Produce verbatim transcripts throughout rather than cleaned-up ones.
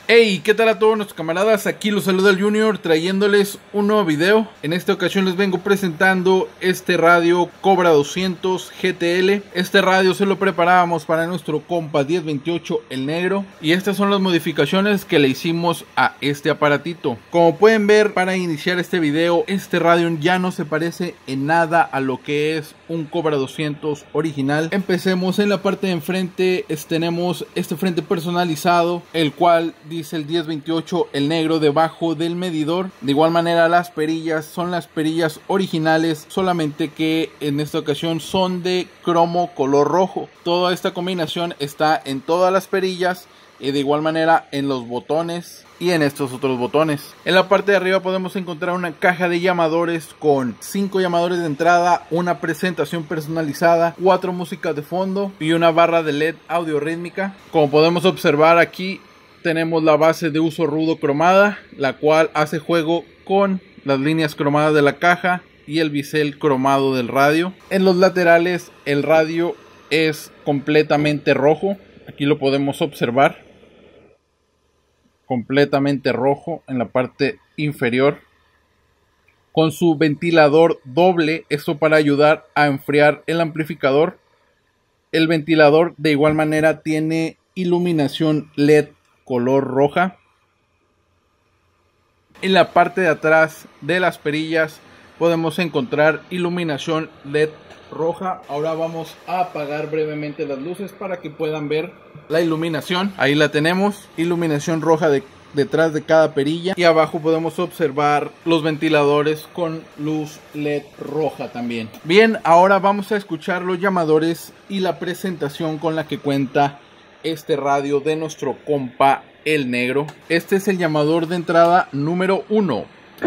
Hey, ¿qué tal a todos nuestros camaradas? Aquí los saluda el Junior trayéndoles un nuevo video. En esta ocasión les vengo presentando este radio Cobra doscientos G T L. Este radio se lo preparábamos para nuestro compa diez veintiocho el negro. Y estas son las modificaciones que le hicimos a este aparatito. Como pueden ver, para iniciar este video, este radio ya no se parece en nada a lo que es un Cobra doscientos original. Empecemos en la parte de enfrente. Es, tenemos este frente personalizado, el cual dice el diez veintiocho el negro debajo del medidor. De igual manera, las perillas son las perillas originales, solamente que en esta ocasión son de cromo color rojo. Toda esta combinación está en todas las perillas y de igual manera en los botones y en estos otros botones. En la parte de arriba podemos encontrar una caja de llamadores con cinco llamadores de entrada, una presentación personalizada, cuatro músicas de fondo y una barra de L E D audio rítmica. Como podemos observar, aquí tenemos la base de uso rudo cromada, la cual hace juego con las líneas cromadas de la caja y el bisel cromado del radio. En los laterales el radio es completamente rojo, aquí lo podemos observar, completamente rojo en la parte inferior, con su ventilador doble, esto para ayudar a enfriar el amplificador. El ventilador de igual manera tiene iluminación L E D color roja. En la parte de atrás de las perillas podemos encontrar iluminación L E D roja. Ahora vamos a apagar brevemente las luces para que puedan ver la iluminación. Ahí la tenemos, iluminación roja de, detrás de cada perilla, y abajo podemos observar los ventiladores con luz L E D roja también. Bien, ahora vamos a escuchar los llamadores y la presentación con la que cuenta este radio de nuestro compa el negro. Este es el llamador de entrada número uno.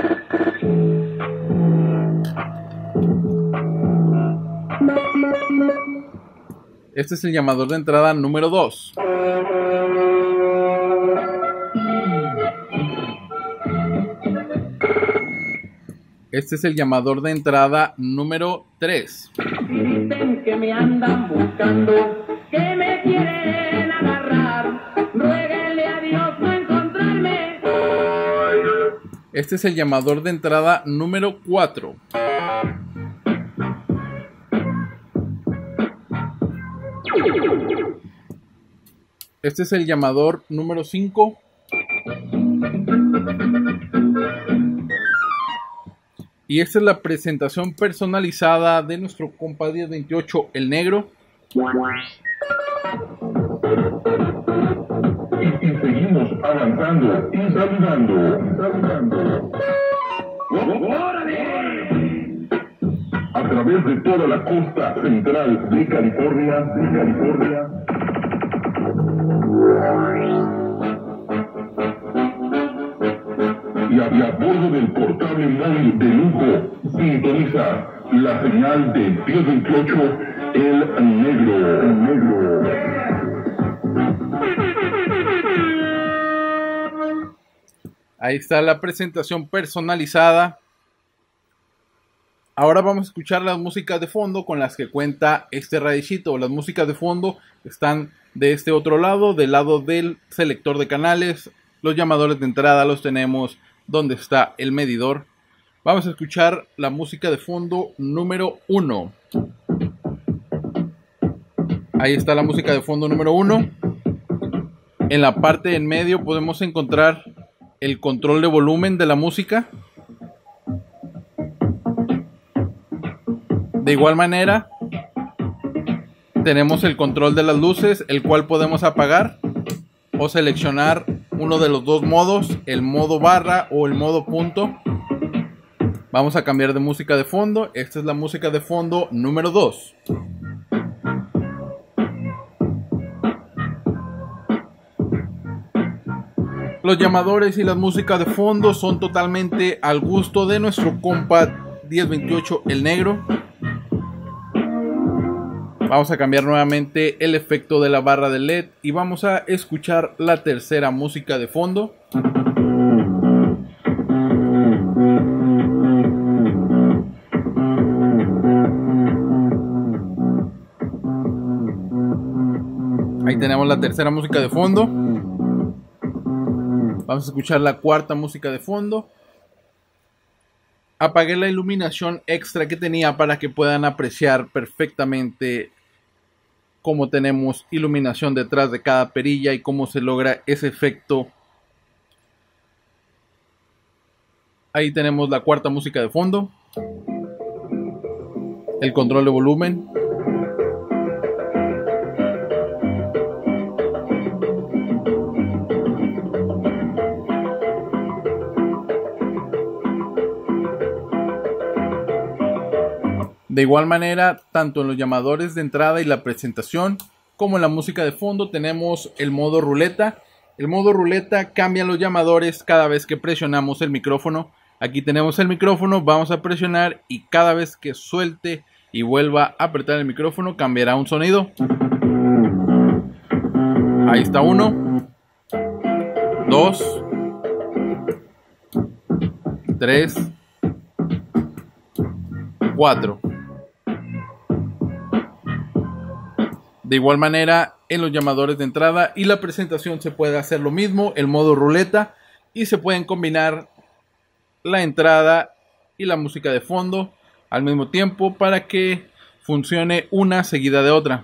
Este es el llamador de entrada número dos. Este es el llamador de entrada número tres. Dicen que me andan buscando, que me quieren agarrar. Ruéguenle a Dios no encontrarme. Este es el llamador de entrada número cuatro. Este es el llamador número cinco. Y esta es la presentación personalizada de nuestro compa diez veintiocho el negro. Y seguimos avanzando y saludando, saludando. A través de toda la costa central de California, de California. Y a, y a bordo del portable móvil de lujo, sintoniza la señal de diez veintiocho el negro, el negro. Ahí está la presentación personalizada. Ahora vamos a escuchar las músicas de fondo con las que cuenta este radicito. Las músicas de fondo están de este otro lado, del lado del selector de canales. Los llamadores de entrada los tenemos donde está el medidor. Vamos a escuchar la música de fondo número uno. Ahí está la música de fondo número uno. En la parte en medio podemos encontrar el control de volumen de la música. De igual manera, tenemos el control de las luces, el cual podemos apagar o seleccionar uno de los dos modos, el modo barra o el modo punto. Vamos a cambiar de música de fondo. Esta es la música de fondo número dos. Los llamadores y las músicas de fondo son totalmente al gusto de nuestro compa diez veintiocho el negro. Vamos a cambiar nuevamente el efecto de la barra de L E D y vamos a escuchar la tercera música de fondo. Ahí tenemos la tercera música de fondo. Vamos a escuchar la cuarta música de fondo. Apagué la iluminación extra que tenía para que puedan apreciar perfectamente cómo tenemos iluminación detrás de cada perilla y cómo se logra ese efecto. Ahí tenemos la cuarta música de fondo. El control de volumen. De igual manera, tanto en los llamadores de entrada y la presentación, como en la música de fondo, tenemos el modo ruleta. El modo ruleta cambia los llamadores cada vez que presionamos el micrófono. Aquí tenemos el micrófono, vamos a presionar y cada vez que suelte y vuelva a apretar el micrófono, cambiará un sonido. Ahí está uno, dos, tres, cuatro. De igual manera, en los llamadores de entrada y la presentación se puede hacer lo mismo, el modo ruleta, y se pueden combinar la entrada y la música de fondo al mismo tiempo para que funcione una seguida de otra.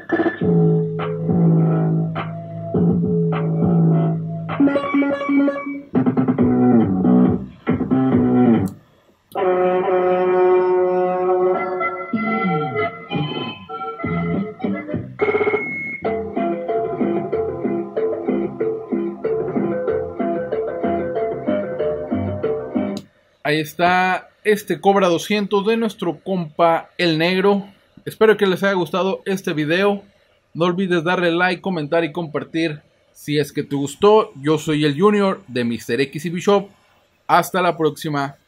Ahí está este Cobra doscientos de nuestro compa El Negro. Espero que les haya gustado este video. No olvides darle like, comentar y compartir si es que te gustó. Yo soy el Junior de mister X y Bishop. Hasta la próxima.